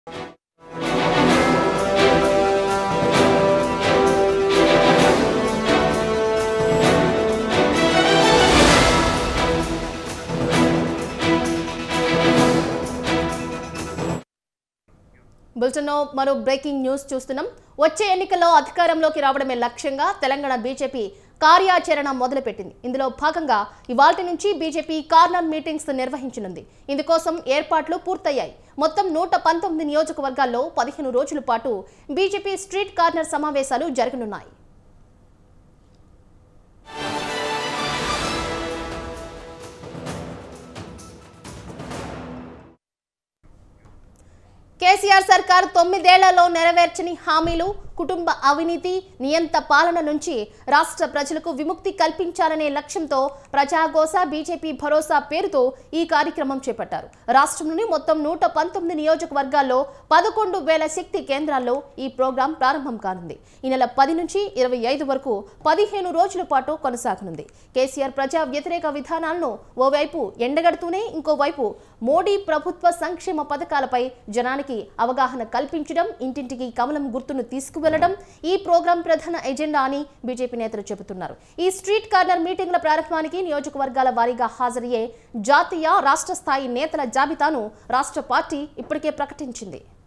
బులెటిన్లో మరో breaking news చూస్తున్నాం. వచ్చే ఎన్నికల్లో అధికారంలోకి రావడమే లక్ష్యంగా తెలంగాణ బీజేపీ కార్యాచరణ మొదలుపెట్టింది. ఇందులో భాగంగా ఇవాల్టి నుంచి బీజేపీ కార్నర్ మీటింగ్స్ నిర్వహించనుంది. ఇందుకోసం ఏర్పాట్లు పూర్తయ్యాయి. మొత్తం 119 నియోజకవర్గాల్లో 15 రోజుల పాటు బీజేపీ స్ట్రీట్ కార్నర్ సమావేశాలు జరగనున్నాయి. కేసీఆర్ సర్కార్ 9 ఏళ్లలో నెరవేర్చని హామీలు, కుటుంబ అవినీతి, నియంత పాలన నుంచి రాష్ట్ర ప్రజలకు విముక్తి కల్పించాలనే లక్ష్యంతో ప్రజాగోస బీజేపీ భరోసా పేరుతో ఈ కార్యక్రమం చేపట్టారు. రాష్ట్రంలోని మొత్తం 119 నియోజకవర్గాల్లో 11,000 శక్తి కేంద్రాల్లో ఈ ప్రోగ్రాం ప్రారంభం కానుంది. ఈ నెల 10 నుంచి 25 వరకు 15 రోజుల పాటు కొనసాగనుంది. కేసీఆర్ ప్రజా వ్యతిరేక విధానాలను ఓవైపు ఎండగడుతూనే ఇంకోవైపు మోడీ ప్రభుత్వ సంక్షేమ పథకాలపై జనానికి అవగాహన కల్పించడం, ఇంటింటికి కమలం గుర్తును తీసుకువెళ్లడం ఈ ప్రోగ్రాం ప్రధాన ఎజెండా అని బీజేపీ నేతలు చెబుతున్నారు. ఈ స్ట్రీట్ కార్నర్ మీటింగ్ల ప్రారంభానికి నియోజకవర్గాల వారీగా హాజరయ్యే జాతీయ, రాష్ట్ర స్థాయి నేతల జాబితాను రాష్ట్ర పార్టీ ఇప్పటికే ప్రకటించింది.